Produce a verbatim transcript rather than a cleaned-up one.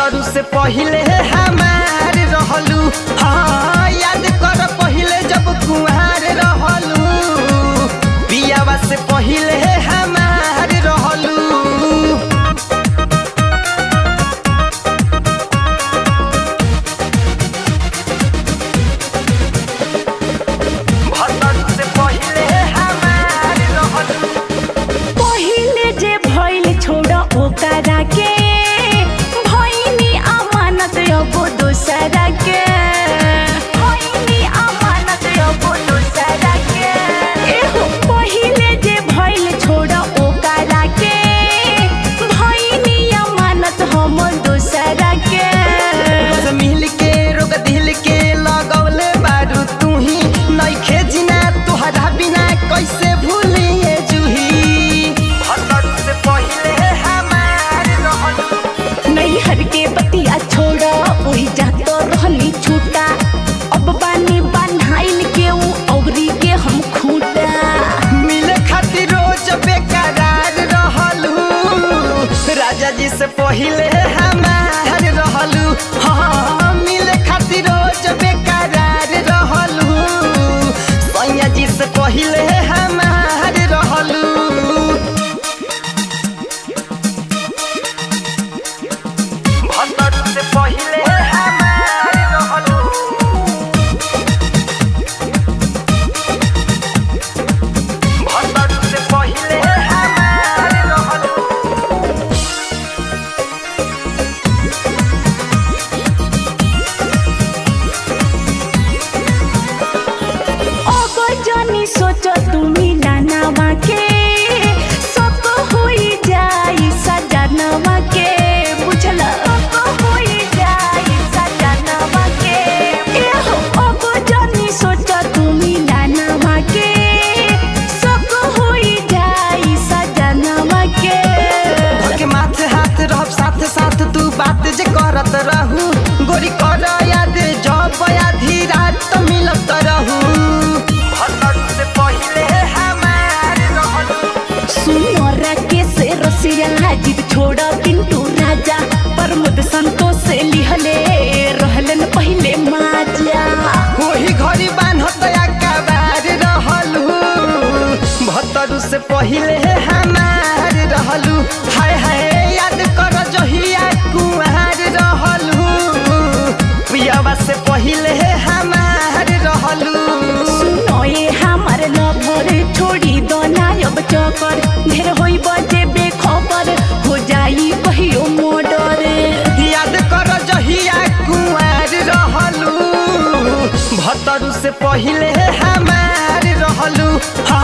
भतरू से पहिले हमार रहलू। हाँ याद कर पहिले जब कुंवार रहलू, बियावा से पहिले हमार रहलू। भतरू से पहिले हमार रहलू। पहिले जे भइल छोड़ ओकरा के, भइनी अमानत अब दोसरा के, भइनी अमानत अब दोसरा के। एहो पहिले जे भइल छोड़ ओकरा के, भइनी अमानत हम दोसरा के। रोज मिल के रोग दिल के लगौले बारू तू ही, नइखे जिना तोहरा बिना कैसे भूलिए जूही। भतरू से पहिले हमार रहलू। नैहर के बतिया छोड़ ओही जात रहनी छूटा, अब बानी बान्हाइल के ऊ औरी के हम खूटा। मिले खातिर रोज बेकरार रहलू, राजा जी से पहिले हमार रहलू। हाँ मिले खातिर रोज बेकरार रहलू, सैया जी से पहिले हमार रहलू। भतरू से पहिले हमार रहलू। भतरू से पहिले हमार रहलू। अब जानी सोच तुमी लानावा के, सब होई जाई सजनवा के, बुझल सब होई जाई सजनवा के। एहो अब जानी सोच तुमी लानावा के, सब होई जाई सजनवा के। घर के माथे हाथ रहब साथ साथ तू बात जे करत रहू, गोरी कर याद जब आधी रात मिलत रहू। भतरू से पहिले हमार रहलू। सुनोरा के से रसिया जिद छोड़ पिंटू राजा, प्रमोद संतोष से लिहले रहलन पहिले माजा। वही घड़ी बान्हत अकबार रहलू, भतरू से पहिले हमार रहलू। हाय हाय याद कर जहिया कुंवार रहलू, पियावा से पहिले हमार रहलू। सुनो ये हमार लभर छोड़ी दो ना अब चकर, ढेर होई बजे बेखबर हो जाई कहियो मोडर। याद कर जहिया कुंवार रहलू, भतरू से पहिले हमार रहलू। हाँ